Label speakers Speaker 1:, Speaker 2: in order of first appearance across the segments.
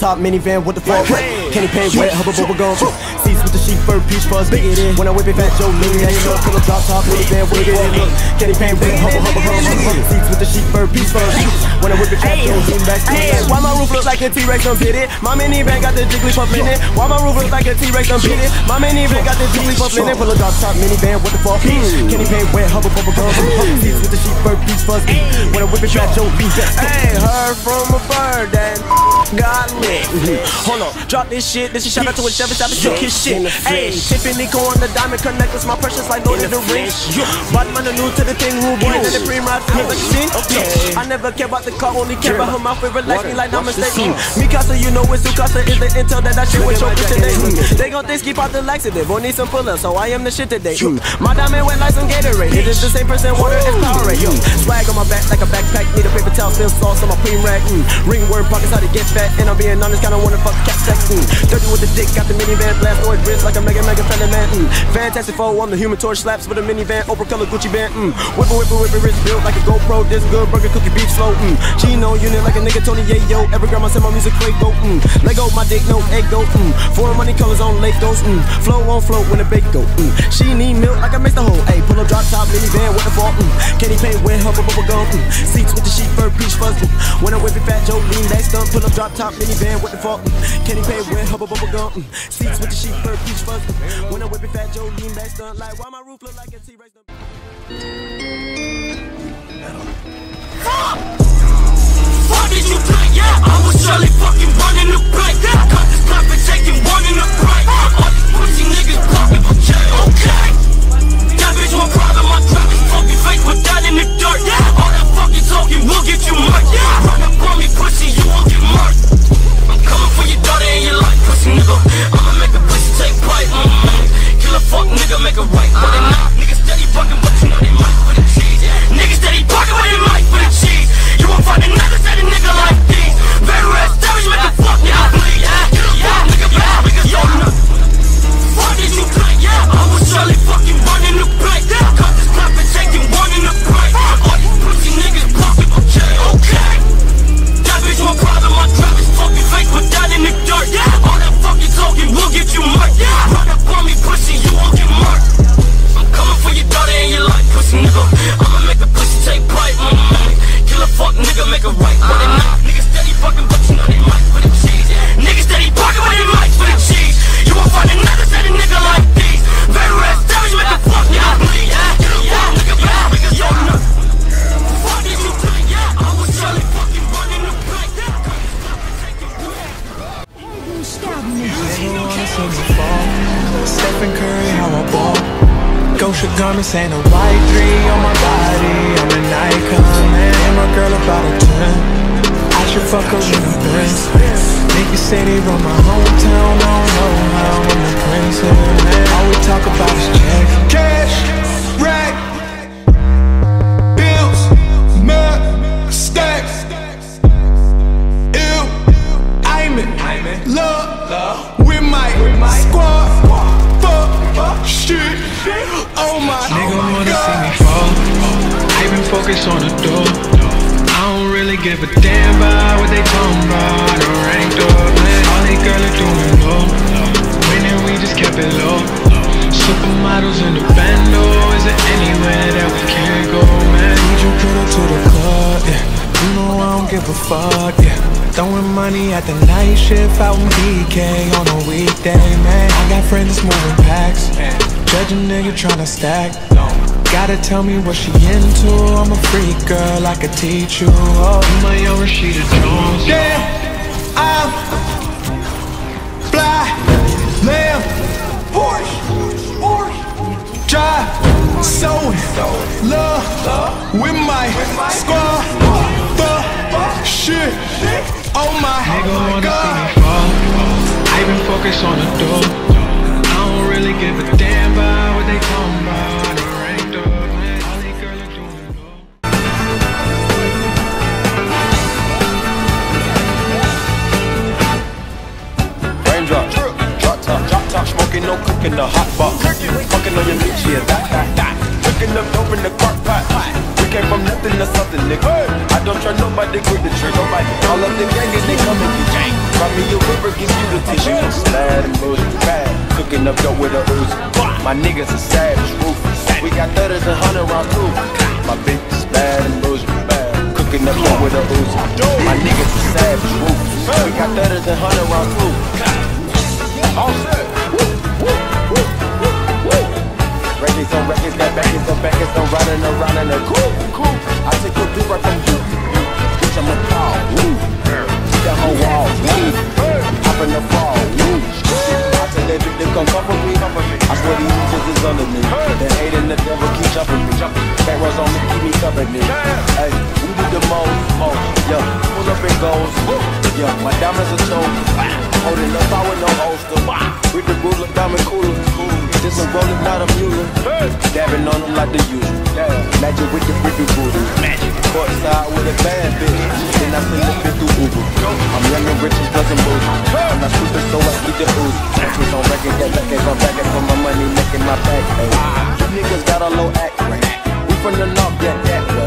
Speaker 1: top minivan with the fuck. Candy paint wet, hubba bubble gum. Seats with the sheep fur, peach fuzz, big it in. When I whip it, fat Joe, lean that shit up. Pull up, drop top minivan with the fuck. Candy paint wet, hubba hubba hum. Seats with the sheep fur, peach fuzz. When I whip it, fat Joe, lean back. Why my roof look like a T-Rex, I'm hit it. My minivan got the Jigglypuff in it. Why my roof look like a T-Rex, I'm hit it. My minivan got the Jigglypuff in it. Pull up, drop top minivan with the fuck. Candy paint wet, hubba bubble gum. Seats with the sheep fur, peach fuzz. When I whip it, fat Joe, lean back.
Speaker 2: Hey, heard from a bird that got lit. Hold on, drop this shit. This is shout out to a Chevy, shout out to his shit. Hey, Tiffany go on the diamond connectors, my precious like Lord of the Rings. Batman new to the thing, rude boy, and the cream ride feels like a scene. I never care about the car, only care about her mouth. It relax me like namaste. Mikasa, you know it's Sukasa is the intel that I share with your bitch today. They gon' think keep out the laxative, or need some pull-ups, so I am the shit today. My diamond wet like some Gatorade. It is the same percent water as Powerade. Swag on my back like a backpack, need a paper towel, spill sauce on my cream rack. Ringworm pockets how to get fat, and I'm being honest, kinda wanna fuck cat sex. Dirty with the dick, got the minivan blast, noise wrist like a mega fella man. Fantastic foe, I'm the Human Torch, slaps with a minivan, Oprah color Gucci band. Whipper, wrist built like a GoPro, this good burger cookie beach slow. Chino unit like a nigga Tony Yayo. Every girl I send my music Fuego. Lego, my dick, no egg go. Foreign money colors on lake goes. Flow on float when the bake go. She need milk like I mixed the whole. Ayy, pull up drop top minivan with the fault. Candy paint wet, hubba bubble gum. Seats with the sheep fur, peach fuzz. When I whip it, fat Joe, lean back stump. Pull up drop top minivan with the fault. Candy paint wet, hubba bubble gum. Seats with the sheep fur, peach fuzz. When I whip it, fat Joe, lean back stunt. Like why my roof look like a T-Rex?
Speaker 3: Fuck did you play? Yeah, I was surely fucking running the bank. Got this clap and taking one in the break. All these pussy niggas blocking for jail. Okay, that bitch want problem. My trap is fucking fake, put that in the dirt. Yeah, all that fucking talking will get you murked. Yeah, run up on me, pussy, you won't get murked. I'm coming for your daughter and your life, pussy nigga. I'ma make a pussy take bite. Kill a fuck nigga, make a right. But they not niggas steady fucking, but you know they might for the cheese. Niggas steady fucking, but they might for the cheese. You won't find another steady nigga like these. Very rare savage, make a fuck nigga bleed. Kill a fuck nigga, bad niggas, yo, no. Fuck did you play? Yeah, I was surely fucking running the bank. Got this clap and taking one in the break. All these pussy niggas blocking for jail. Okay, that bitch want problem. My trap is fucking fake, put that in the dirt. Yeah, all that fucking talking will get you murked. Yeah, run up on me, pussy, you won't get murked. I'm coming for your daughter and your life, pussy nigga. I'ma make a pussy take bite. Kill a fuck nigga, make a right. But they not niggas steady fucking, but you know they might for the cheese. Niggas steady fucking, but they might for the cheese. You won't find another steady nigga like these. Very rare savage, make a fuck nigga bleed. Kill a fuck nigga, bad niggas, yo, no. Fuck did you play? Yeah, I was surely fucking running the bank.
Speaker 4: Stephen Curry, how I ball. Gosha garments ain't a white 3 on my body. I'm an icon, man. And my girl about a 10. I should fuck her in a Benz. Niggas say they run my hometown. I don't know how I'm the prince of it, man. All we talk about is check. Cash, rack, bills, mud, stacks. Ew, I'm in love with my squad. Fuck, shit. Oh my
Speaker 5: nigga wanna
Speaker 4: God.
Speaker 5: see me fall. I been focused on the door. I don't really give a damn about what they talking about. The ranked up, man. All they girls are doing low. Winning, we just kept it low. Supermodels in the bando. Is there anywhere that we can't go, man?
Speaker 4: Need you put her to the club, yeah. You know I don't give a fuck, yeah. Throwing money at the night shift out in BK on a weekday, man. I got friends moving packs. Judge a nigga tryna stack. Gotta tell me what she into. I'm a freak girl, I could teach you. Oh,
Speaker 5: You my young Rashida Jones.
Speaker 4: yeah, I'm fly, lamb, Porsche, drive, sewing, love with my squad. Fuck, shit, oh my
Speaker 5: Nigga wanna
Speaker 4: God.
Speaker 5: see me fall. I been focused on the door. I don't really give a damn about what they talking about. The ranked up, man. All they girls are doing low.
Speaker 6: Raindrop, drop top, smoking, no cooking, the hot box. Fucking on your bitch, yeah, that. Cooking up dope in the crock pot. We came from nothing to something, nigga. I don't trust nobody, grip the trick, nobody. All of the gang and they come and get gang. Cry me a river, give you the tissue. Slide and booty, bad. Cooking up dope with a Uzi. My niggas are savage, ruthless. We got 30s and 100 rounds too. My bitch is bad and bougie, bad. Cooking up dope with a Uzi. My niggas are savage, ruthless. We got 30s and 100 rounds too. All set. Records on records, got backers on backers, I'm riding around in a coupe. I take a beat right from you. Bitch, I'm a dog. That whole wall. Hop in the fall. I tell that bitch to come cover me. I swear these bitches is under me. The hate and the devil keep jumping me. Back rows on me, keep me company. Hey, we do the most. Yo, pull up and goes. Yo, my diamonds are choke. Holding up, I with no holster. With the ruler, diamond cooler. Just a rolling, not a mule. Dabbing on them like the usual. Magic with the freaking booty. Courtside with a bad bitch. Then I send the bitch through Uber. I'm young and rich and cousin bougie. I'm not stupid, so I keep the ooze. Records on records, get records on records. For my money, making my back. You niggas got a low act rate. We from the north, get that way.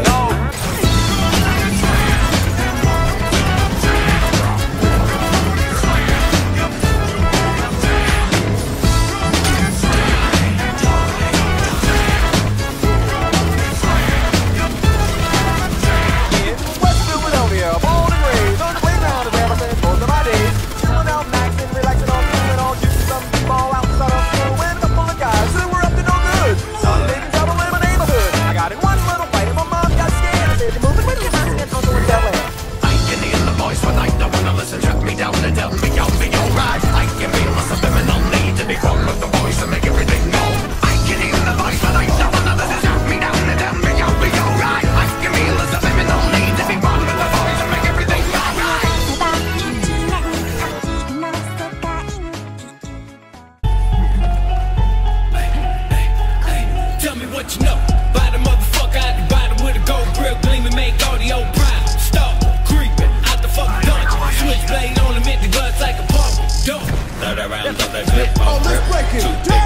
Speaker 3: Oh, let's break it.